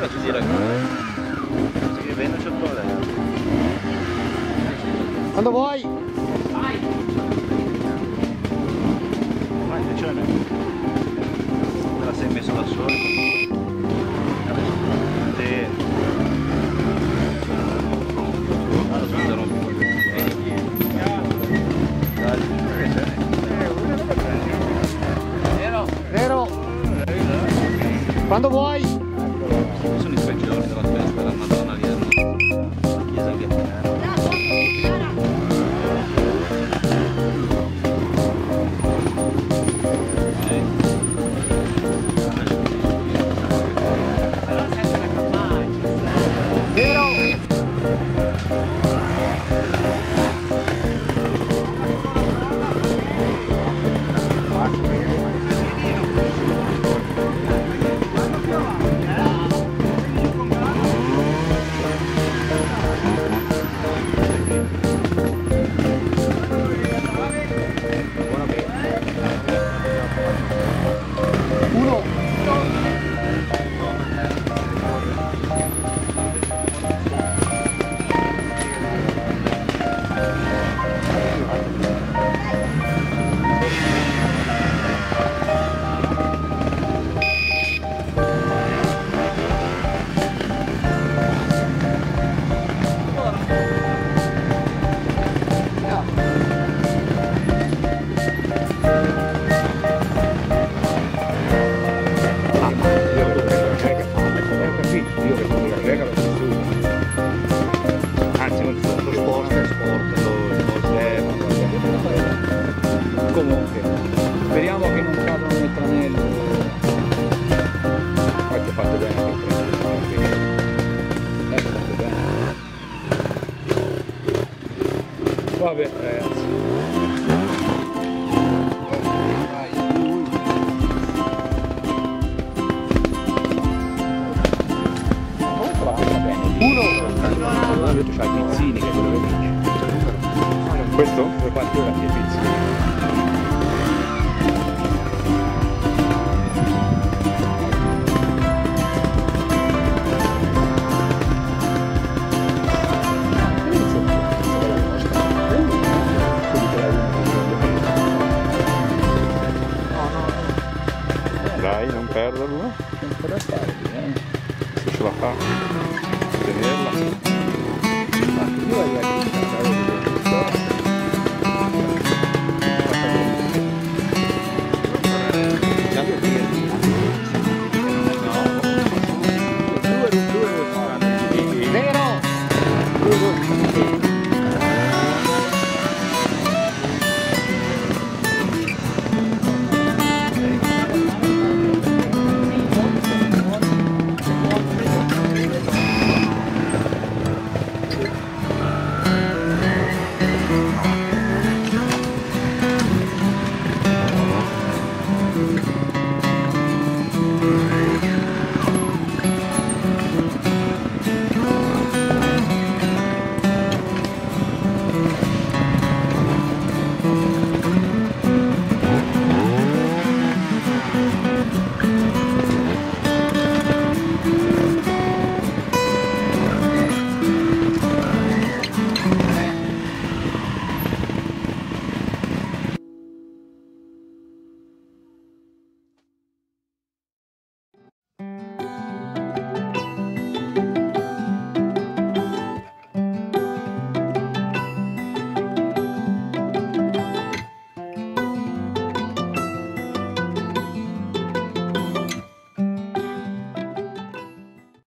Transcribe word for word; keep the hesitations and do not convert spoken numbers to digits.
Ora ci dirà che viene c'è il problema. Quando vuoi! Vai! Vai, attenzione! Te la sei messo da solo? Sì. Allora scusa, non mi Vero? Vero! Quando vuoi! Sono i tre giorni della festa della Madonna lì alla chiesa che Vabbè ragazzi. Uno! Tu c'hai i pizzini che è quello che vince. Questo? Due quattro ore a pizzini. Dai, non perderlo. Un po' da stare, eh. Se ce la fa. Tenerla. Io voglio